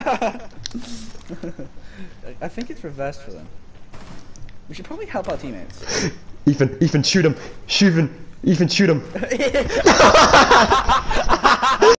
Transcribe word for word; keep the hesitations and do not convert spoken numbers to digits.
I think it's reversed for them. We should probably help our teammates. Ethan, Ethan, shoot him! Shoot him! Ethan, shoot him!